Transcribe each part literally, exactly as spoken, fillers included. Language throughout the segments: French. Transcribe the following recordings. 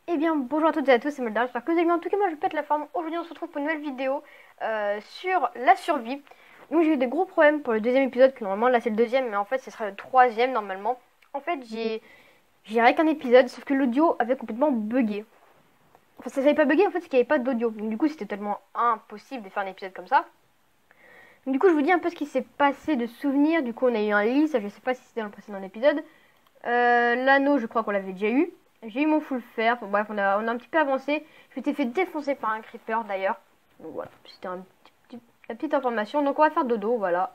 Eh bien, bonjour à toutes et à tous, c'est Molda, j'espère que vous allez bien. En tout cas, moi je pète la forme. Aujourd'hui, on se retrouve pour une nouvelle vidéo euh, sur la survie. Donc, j'ai eu des gros problèmes pour le deuxième épisode, que normalement là c'est le deuxième, mais en fait ce sera le troisième normalement. En fait, j'ai j'ai rien qu'un épisode, sauf que l'audio avait complètement bugué. Enfin, ça n'avait pas bugué en fait, c'est qu'il n'y avait pas d'audio. Donc, du coup, c'était tellement impossible de faire un épisode comme ça. Donc, du coup, je vous dis un peu ce qui s'est passé de souvenirs. Du coup, on a eu un lit, ça je sais pas si c'était dans le précédent épisode. Euh, L'anneau, je crois qu'on l'avait déjà eu. J'ai eu mon full fer. Bon, bref, on a, on a un petit peu avancé. Je m'étais fait défoncer par un creeper d'ailleurs. Donc voilà, c'était un petit, petit- la petite information. Donc on va faire dodo, voilà.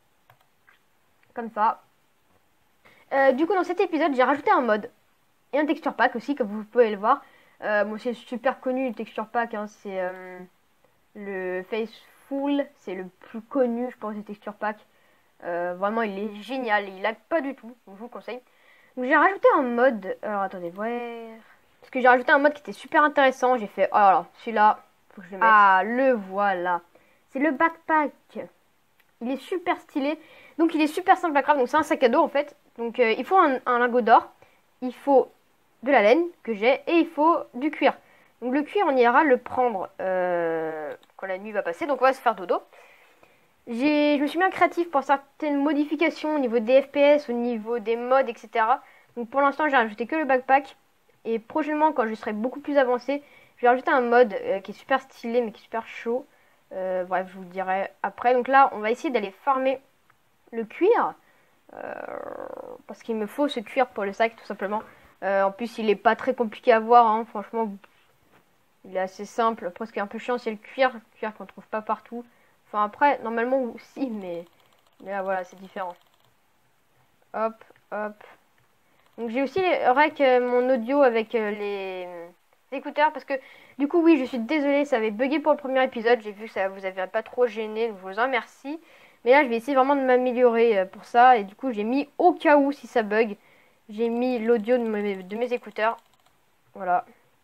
Comme ça. Euh, du coup, dans cet épisode, j'ai rajouté un mode. Et un texture pack aussi, comme vous pouvez le voir. Euh, bon, c'est super connu le texture pack. Hein, c'est euh, le Faceful. C'est le plus connu, je pense, des texture pack. Euh, vraiment, il est génial. Il lag pas du tout. Donc, je vous conseille. Donc j'ai rajouté un mode. Alors attendez, ouais. Parce que j'ai rajouté un mode qui était super intéressant. J'ai fait, oh là là, celui-là, faut que je le mette. Ah, le voilà. C'est le backpack. Il est super stylé. Donc il est super simple à craft. Donc c'est un sac à dos en fait. Donc euh, il faut un, un lingot d'or. Il faut de la laine que j'ai. Et il faut du cuir. Donc le cuir, on ira le prendre euh, quand la nuit va passer. Donc on va se faire dodo. J'ai, je me suis bien créatif pour certaines modifications au niveau des F P S, au niveau des mods, et cetera. Donc pour l'instant, j'ai rajouté que le backpack. Et prochainement, quand je serai beaucoup plus avancé, je vais rajouter un mode euh, qui est super stylé, mais qui est super chaud. Euh, bref, je vous le dirai après. Donc là, on va essayer d'aller farmer le cuir. Euh, parce qu'il me faut ce cuir pour le sac, tout simplement. Euh, en plus, il est pas très compliqué à voir, hein, franchement. Il est assez simple. Après, ce qui est un peu chiant, c'est le cuir. Le cuir qu'on trouve pas partout. Enfin, après, normalement aussi, mais, mais là, voilà, c'est différent. Hop, hop. Donc, j'ai aussi rec euh, mon audio avec euh, les, les écouteurs. Parce que, du coup, oui, je suis désolée, ça avait bugué pour le premier épisode. J'ai vu que ça vous avait pas trop gêné, donc je vous en remercie. Mais là, je vais essayer vraiment de m'améliorer euh, pour ça. Et du coup, j'ai mis au cas où, si ça bug, j'ai mis l'audio de mes, de mes écouteurs. Voilà.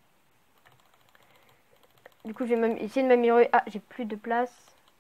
Du coup, je vais essayer de m'améliorer. Ah, j'ai plus de place.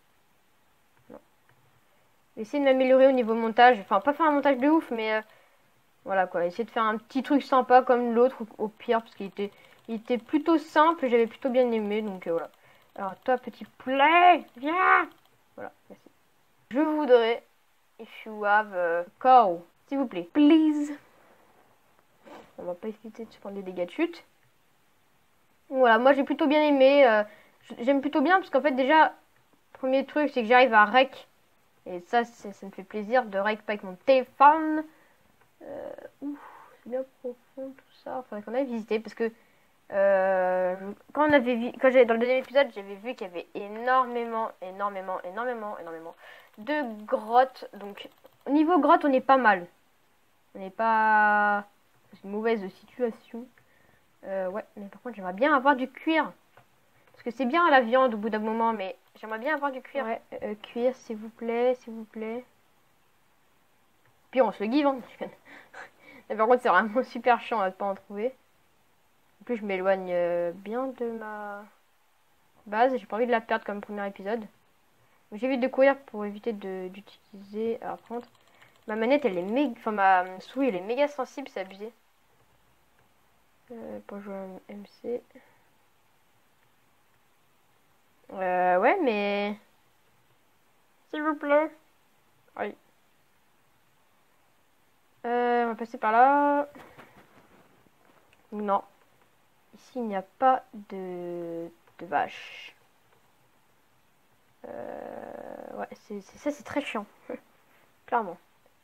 Essayer de m'améliorer au niveau montage. Enfin, pas faire un montage de ouf, mais euh, voilà quoi. Essayer de faire un petit truc sympa comme l'autre, au pire, parce qu'il était, il était plutôt simple. J'avais plutôt bien aimé, donc euh, voilà. Alors, toi, petit poulet, viens. Voilà, merci. Je voudrais, if you have a cow, s'il vous plaît, please. On va pas éviter de se prendre des dégâts de chute. Voilà, moi j'ai plutôt bien aimé. Euh, J'aime plutôt bien, parce qu'en fait, déjà, premier truc, c'est que j'arrive à rec. Et ça, ça me fait plaisir de rec avec mon téléphone. Euh, ouf, c'est bien profond tout ça. Faudrait qu'on aille visiter parce que euh, quand on avait vu, quand j'avais dans le deuxième épisode, j'avais vu qu'il y avait énormément, énormément, énormément, énormément de grottes. Donc au niveau grotte, on est pas mal. On n'est pas dans une mauvaise situation. Euh, ouais, mais par contre, j'aimerais bien avoir du cuir parce que c'est bien la viande au bout d'un moment, mais j'aimerais bien avoir du cuir. Ouais, euh, cuir, s'il vous plaît, s'il vous plaît. Puis on se le give, hein. Mais par contre, c'est vraiment super chiant à ne pas en trouver. En plus, je m'éloigne euh, bien de ma base. J'ai pas envie de la perdre comme premier épisode. J'évite de courir pour éviter d'utiliser. Alors, par contre, ma manette, elle est méga. Enfin, ma souris, elle est méga sensible, c'est abusé. Euh, pour jouer un M C. Euh, ouais, mais. S'il vous plaît. Oui. Euh, on va passer par là. Non. Ici, il n'y a pas de, de vache. Euh, ouais, c'est ça, c'est très chiant. Clairement.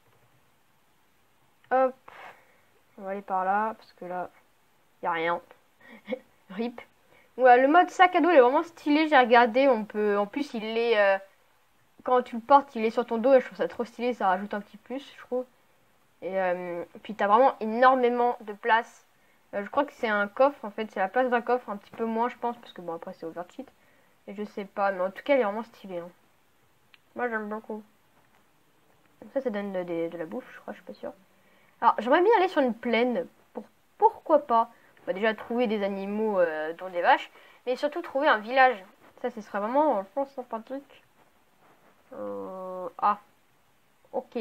Hop. On va aller par là, parce que là, il n'y a rien. Rip. Ouais, le mode sac à dos, il est vraiment stylé. J'ai regardé. On peut, en plus, il est. Euh, quand tu le portes, il est sur ton dos. Et je trouve ça trop stylé. Ça rajoute un petit plus, je trouve. Et euh, puis, t'as vraiment énormément de place. Euh, je crois que c'est un coffre, en fait. C'est la place d'un coffre. Un petit peu moins, je pense. Parce que bon, après, c'est overcheat. Et je sais pas. Mais en tout cas, il est vraiment stylé. Hein. Moi, j'aime beaucoup. Ça, ça donne de, de, de la bouffe, je crois. Je suis pas sûre. Alors, j'aimerais bien aller sur une plaine. Pour, pourquoi pas bah, déjà trouver des animaux, euh, dont des vaches. Mais surtout trouver un village. Ça, ce serait vraiment, je pense, sympathique. Euh, ah, ok.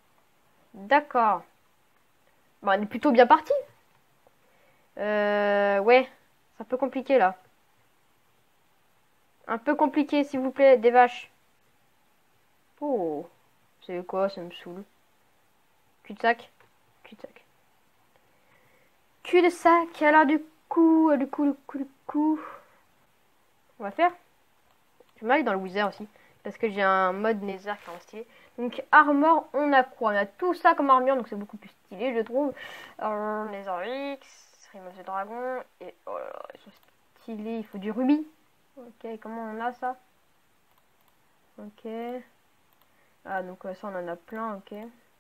D'accord. Bah, on est plutôt bien parti. Euh, Euh, ouais, c'est un peu compliqué là. Un peu compliqué, s'il vous plaît, des vaches. Oh, c'est quoi, ça me saoule. Cul-de-sac. Cul-de-sac. Cul-de-sac, alors du coup, du coup, du coup, du coup. On va faire. Je vais aller dans le Wither aussi. Parce que j'ai un mode Nether qui est en stylé. Donc, armor, on a quoi? On a tout ça comme armure, donc c'est beaucoup plus stylé, je trouve. Alors, Nether X, Remove the Dragon. Et oh là là, ils sont stylés. Il faut du rubis. Ok, comment on a ça? Ok. Ah, donc ça, on en a plein, ok.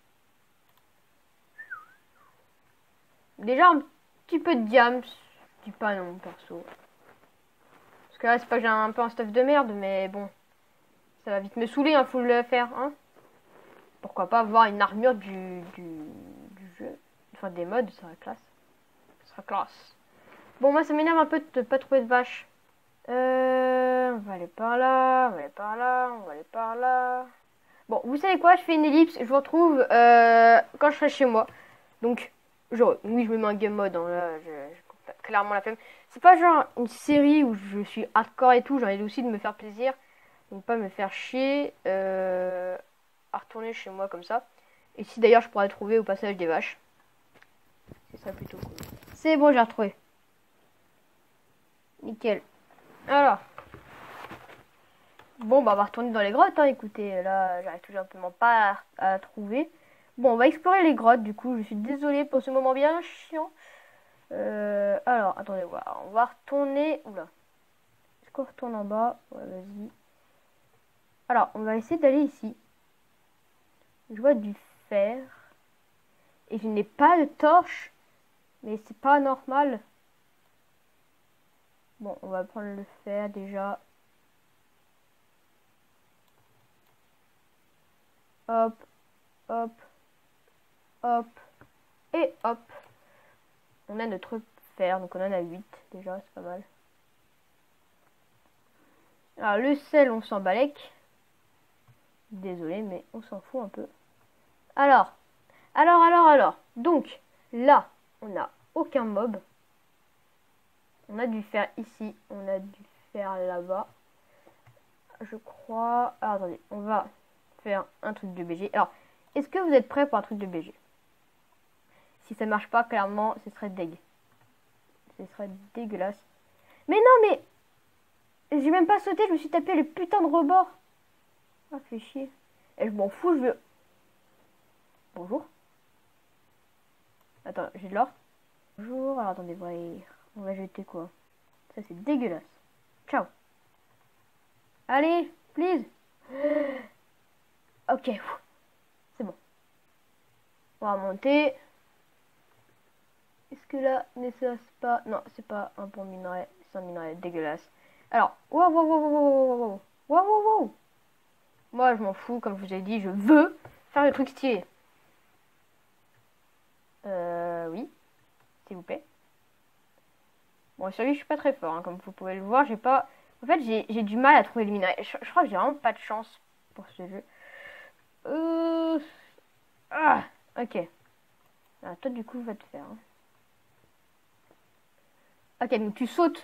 Déjà, un petit peu de diams. Je dis pas non, perso. Parce que là, c'est pas que j'ai un peu un stuff de merde, mais bon. Ça va vite me saouler, hein, faut le faire, hein. Pourquoi pas avoir une armure du, du, du jeu. Enfin, des mods, ça sera classe. Ça sera classe. Bon, moi, ça m'énerve un peu de pas trouver de vache. Euh, on va aller par là, on va aller par là, on va aller par là. Bon, vous savez quoi, je fais une ellipse, je vous retrouve euh, quand je serai chez moi. Donc, genre, oui, je me mets un game mode, hein, là, je, je clairement la flemme. C'est pas genre une série où je suis hardcore et tout, j'ai envie aussi de me faire plaisir. Donc, pas me faire chier euh, à retourner chez moi comme ça. Et si d'ailleurs je pourrais trouver au passage des vaches. C'est ça plutôt cool. C'est bon, j'ai retrouvé. Nickel. Alors. Bon, bah, on va retourner dans les grottes, hein. Écoutez, là, j'arrive tout simplement pas à, à trouver. Bon, on va explorer les grottes, du coup. Je suis désolée pour ce moment bien chiant. Euh, alors, attendez, voilà. On va retourner... Oula. Est-ce qu'on retourne en bas? Ouais, vas-y. Alors, on va essayer d'aller ici. Je vois du fer. Et je n'ai pas de torche. Mais c'est pas normal. Bon, on va prendre le fer, déjà. Hop, hop, hop, et hop. On a notre fer, donc on en a huit déjà, c'est pas mal. Alors le sel, on s'en balèque. Désolé, mais on s'en fout un peu. Alors, alors, alors, alors. Donc, là, on n'a aucun mob. On a du fer ici, on a du fer là-bas. Je crois... Alors, attendez, on va faire un truc de B G. Alors, est-ce que vous êtes prêts pour un truc de B G? Si ça marche pas, clairement, ce serait deg. Ce serait dégueulasse. Mais non, mais... J'ai même pas sauté, je me suis tapé le putain de rebord. Ah, fait chier. Et je m'en fous, je veux... Bonjour. Attends, j'ai de l'or. Bonjour, alors attendez, on va, on va jeter quoi? Ça, c'est dégueulasse. Ciao. Allez, please. Ok, c'est bon. On va monter. Est-ce que là, n'est-ce pas... Non, c'est pas un bon minerai. C'est un minerai dégueulasse. Alors, wow, wow, wow, wow, wow, wow, wow, wow, wow. Moi, je m'en fous, comme je vous ai dit, je veux faire le truc stylé. Euh, oui. S'il vous plaît. Bon, sur lui, je suis pas très fort, hein, comme vous pouvez le voir. J'ai pas... En fait, j'ai du mal à trouver le minerai. Je, je crois que j'ai vraiment pas de chance pour ce jeu. Euh... Ah, ok. Ah, toi, du coup, va te faire. Hein. Ok, donc tu sautes.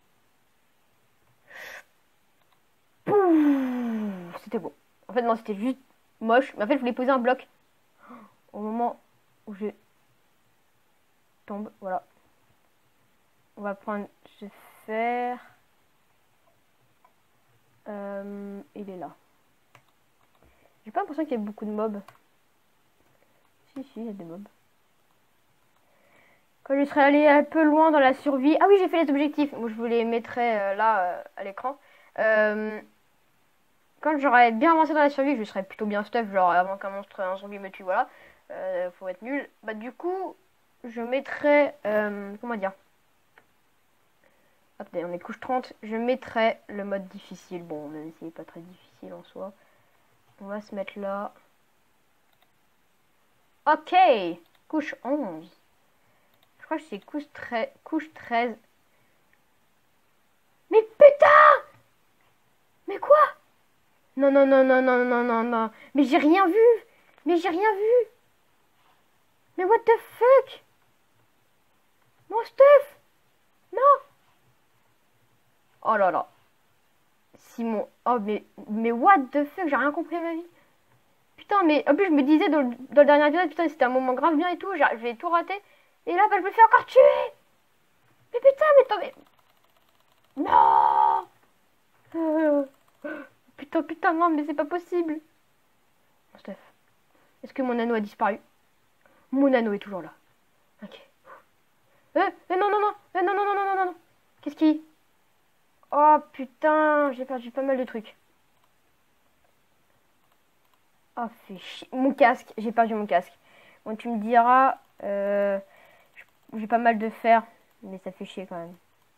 C'était beau. En fait, non, c'était juste moche. Mais en fait, je voulais poser un bloc. Au moment où je tombe, voilà. On va prendre ce fer. Euh, il est là. J'ai pas l'impression qu'il y ait beaucoup de mobs. Si, si, il y a des mobs. Quand je serais allé un peu loin dans la survie... Ah oui, j'ai fait les objectifs. Moi, je vous les mettrai euh, là, euh, à l'écran. Euh, quand j'aurais bien avancé dans la survie, je serais plutôt bien stuff, genre avant qu'un monstre, un zombie me tue, voilà. Euh, faut être nul. Bah du coup, je mettrai... Euh, comment dire? Attendez, on est couche trente. Je mettrai le mode difficile. Bon, même si c'est pas très difficile en soi. On va se mettre là. Ok. Couche onze. Je crois que c'est couche treize. Couche treize. Mais putain! Mais quoi? Non, non, non, non, non, non, non, non. Mais j'ai rien vu. Mais j'ai rien vu. Mais what the fuck? Mon stuff! Oh là là. Simon. Oh mais, mais what the fuck, j'ai rien compris à ma vie. Putain, mais en plus je me disais dans le, dans le dernier épisode, putain, c'était un moment grave bien et tout, j'ai j'ai tout raté. Et là, bah, je me fais encore tuer. Mais putain, mais attends, mais... Non euh... Putain, putain, non, mais c'est pas possible. Steph, est-ce que mon anneau a disparu? Mon anneau est toujours là. Ok. Euh, euh non, non, non, euh, non, non, non, non, non, non, non. Qu'est-ce qui... Oh putain, j'ai perdu pas mal de trucs. Oh, fait chier. Mon casque, j'ai perdu mon casque. Bon, tu me diras, euh, j'ai pas mal de fer, mais ça fait chier quand même.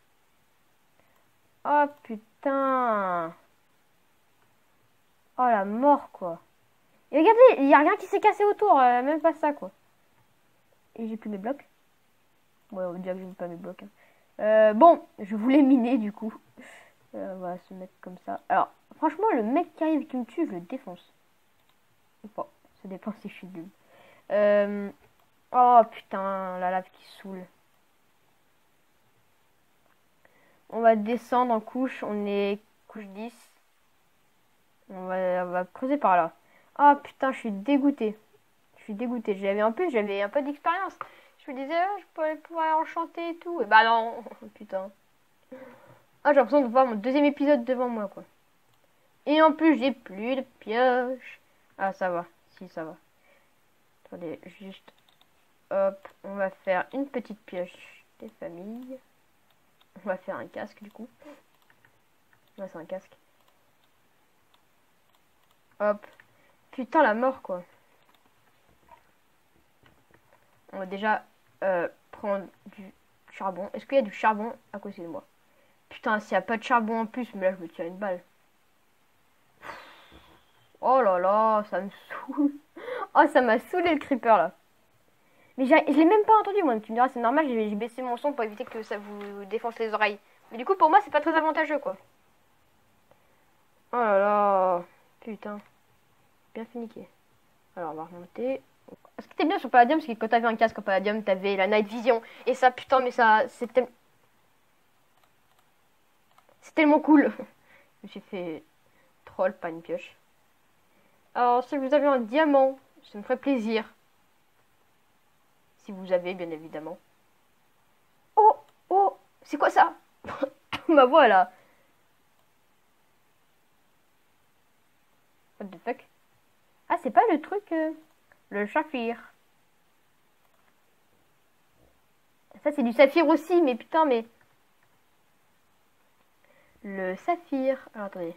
Oh putain. Oh la mort quoi. Et regardez, il y a rien qui s'est cassé autour, euh, même pas ça quoi. Et j'ai plus mes blocs. Ouais, on dirait que j'ai pas mes blocs. Hein. Euh, bon, je voulais miner du coup. Euh, on va se mettre comme ça. Alors, franchement, le mec qui arrive qui me tue, je le défonce. Ou pas. Ça dépend si je suis nul. Euh... Oh putain, la lave qui saoule. On va descendre en couche. On est couche dix. On va, on va creuser par là. Oh putain, je suis dégoûté. Je suis dégoûté. J'avais en plus, j'avais un peu d'expérience. Je me disais, oh, je pourrais pouvoir enchanter et tout. Et bah non, putain. Ah, j'ai l'impression de voir mon deuxième épisode devant moi, quoi. Et en plus, j'ai plus de pioche. Ah, ça va. Si, ça va. Attendez, juste... Hop, on va faire une petite pioche des familles. On va faire un casque, du coup. Ouais, c'est un casque. Hop. Putain, la mort, quoi. On va déjà euh, prendre du charbon. Est-ce qu'il y a du charbon à côté de moi? Putain, s'il n'y a pas de charbon en plus, mais là, je me tire une balle. Oh là là, ça me saoule. Oh, ça m'a saoulé le creeper, là. Mais je l'ai même pas entendu, moi. Tu me diras, c'est normal, j'ai baissé mon son pour éviter que ça vous défonce les oreilles. Mais du coup, pour moi, c'est pas très avantageux, quoi. Oh là là. Putain. Bien finiqué. Alors, on va remonter. Ce qui était bien sur Palladium, c'est que quand t'avais un casque en Palladium, t'avais la Night Vision. Et ça, putain, mais ça, c'est tellement... C'est tellement cool. Je me suis fait troll, pas une pioche. Alors, si vous avez un diamant, ça me ferait plaisir. Si vous avez, bien évidemment. Oh, oh, c'est quoi ça? Ma voix, là. What the fuck? Ah, c'est pas le truc... Euh, le saphir. Ça, c'est du saphir aussi, mais putain, mais... Le saphir... Alors, attendez.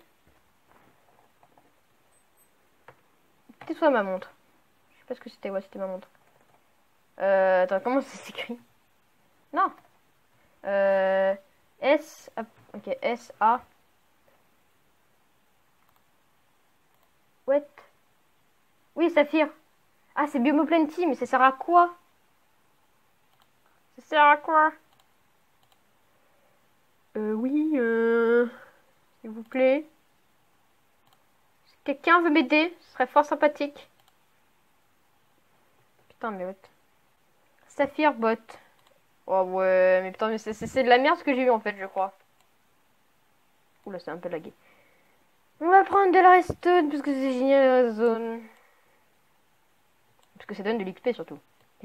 C'était soit ma montre. Je sais pas ce que c'était. Ouais, c'était ma montre. Euh... Attends, comment ça s'écrit? Non. Euh... S... Ok, S, A... What? Oui, saphir. Ah, c'est Biomoplenty, mais ça sert à quoi? Ça sert à quoi? Euh, oui, euh... S'il vous plaît. Si quelqu'un veut m'aider, ce serait fort sympathique. Putain, mais what? Saphir bot. Oh ouais, mais putain, mais c'est de la merde ce que j'ai eu en fait, je crois. Oula, c'est un peu lagué. On va prendre de la redstone parce que c'est génial la zone. Parce que ça donne de l'X P surtout.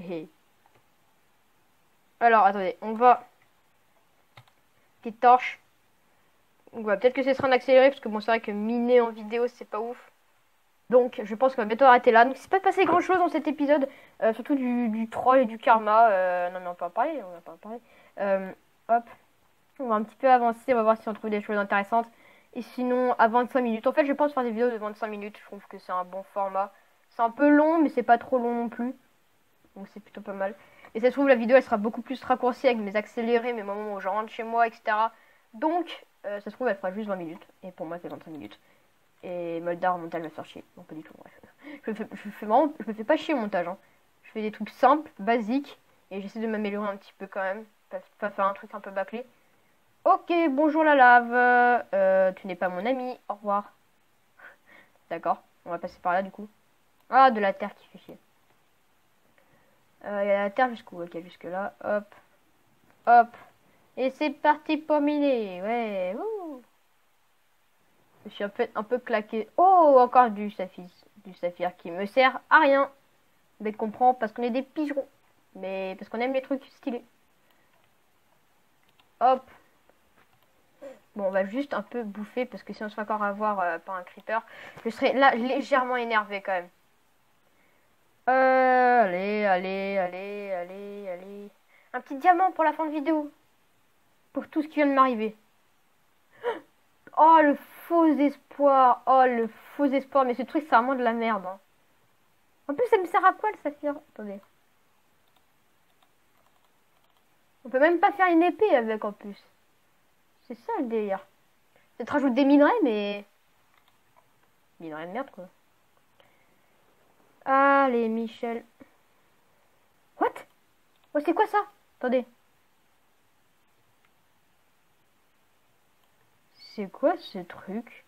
Alors, attendez, on va... Petite torche. On va peut-être que ce sera un accéléré parce que bon, c'est vrai que miner en vidéo, c'est pas ouf. Donc, je pense qu'on va bientôt arrêter là. Donc, il s'est pas passé grand chose dans cet épisode. Euh, surtout du, du troll et du karma. Euh, non, mais on peut en parler. On va pas en parler. Euh, hop. On va un petit peu avancer. On va voir si on trouve des choses intéressantes. Et sinon, à vingt-cinq minutes. En fait, je pense faire des vidéos de vingt-cinq minutes. Je trouve que c'est un bon format. C'est un peu long, mais c'est pas trop long non plus. Donc, c'est plutôt pas mal. Et ça se trouve, la vidéo, elle sera beaucoup plus raccourcie avec mes accélérés, mes moments où je rentre chez moi, et cetera. Donc, euh, ça se trouve, elle fera juste vingt minutes. Et pour moi, c'est vingt-cinq minutes. Et Moldar en montage va se faire chier. Non, pas du tout, bref. Je me fais, je fais vraiment, je me fais pas chier au montage. Hein. Je fais des trucs simples, basiques. Et j'essaie de m'améliorer un petit peu quand même. Pas, pas faire un truc un peu bâclé. Ok, bonjour la lave. Euh, tu n'es pas mon ami. Au revoir. D'accord, on va passer par là du coup. Ah, de la terre qui fait chier. Il euh, y a la terre jusqu'où? Ok, jusque là. Hop. Hop. Et c'est parti pour miner. Ouais. Ouh. Je suis en fait un peu claqué. Oh, encore du saphir, du saphir qui me sert à rien. Mais comprend parce qu'on est des pigeons. Mais parce qu'on aime les trucs stylés. Hop. Bon, on va juste un peu bouffer parce que si on se fait encore avoir euh, par un creeper, je serais là légèrement énervé quand même. Euh, allez, allez, allez, allez, allez. Un petit diamant pour la fin de vidéo. Pour tout ce qui vient de m'arriver. Oh, le faux espoir. Oh, le faux espoir. Mais ce truc, c'est vraiment de la merde. Hein. En plus, ça me sert à quoi le saphir? Attendez. On peut même pas faire une épée avec en plus. C'est ça le délire. Ça te rajoute des minerais, mais... Minerais de merde, quoi. Allez, Michel. What? Oh, c'est quoi ça? Attendez. C'est quoi ce truc?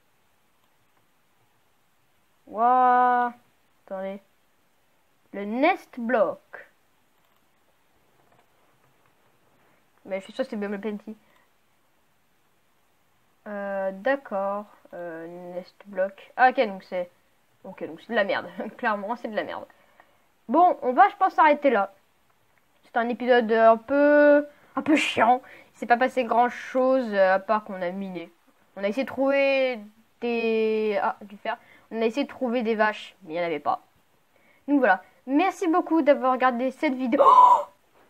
Waouh. Attendez. Le nest block. Mais je suis sûre que c'est bien le plenty. Euh, d'accord. Euh, nest block. Ah, ok, donc c'est... Ok, donc c'est de la merde. Clairement, c'est de la merde. Bon, on va, je pense, s'arrêter là. C'est un épisode un peu... un peu chiant. Il s'est pas passé grand-chose, à part qu'on a miné. On a essayé de trouver des... Ah, du fer. On a essayé de trouver des vaches, mais il n'y en avait pas. Donc voilà. Merci beaucoup d'avoir regardé cette vidéo. Oh,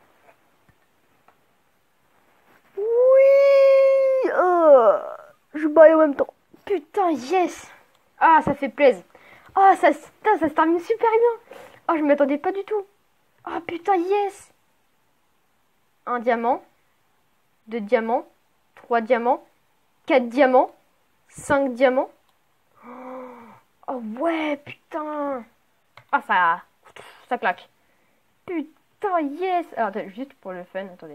oui, oh, je baille en même temps. Putain, yes. Ah, ça fait plaisir. Ah, ça, ça, ça se termine super bien. Ah, je m'attendais pas du tout. Ah, putain, yes. Un diamant. Deux diamants. Trois diamants. Quatre diamants. Cinq diamants. Oh, ouais, putain. Ah, ça... Ça claque. Putain, yes. Alors, attends, juste pour le fun, attendez.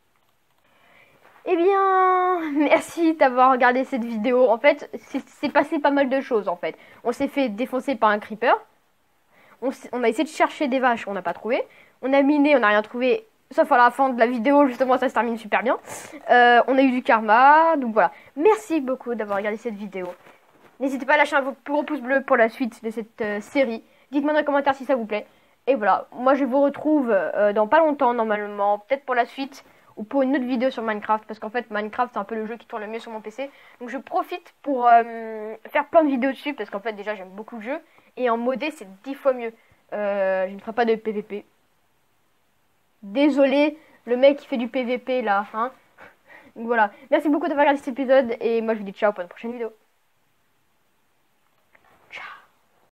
Eh bien, merci d'avoir regardé cette vidéo. En fait, c'est passé pas mal de choses, en fait. On s'est fait défoncer par un creeper. On, on a essayé de chercher des vaches, on n'a pas trouvé. On a miné, on n'a rien trouvé. Sauf à la fin de la vidéo, justement, ça se termine super bien. Euh, on a eu du karma, donc voilà. Merci beaucoup d'avoir regardé cette vidéo. N'hésitez pas à lâcher un plus gros pouce bleu pour la suite de cette euh, série. Dites-moi dans les commentaires si ça vous plaît. Et voilà, moi je vous retrouve euh, dans pas longtemps normalement, peut-être pour la suite ou pour une autre vidéo sur Minecraft. Parce qu'en fait Minecraft c'est un peu le jeu qui tourne le mieux sur mon P C. Donc je profite pour euh, faire plein de vidéos dessus parce qu'en fait déjà j'aime beaucoup le jeu. Et en modé c'est dix fois mieux. Euh, je ne ferai pas de P V P. Désolé le mec qui fait du P V P là. Hein. Donc voilà, merci beaucoup d'avoir regardé cet épisode et moi je vous dis ciao pour une prochaine vidéo.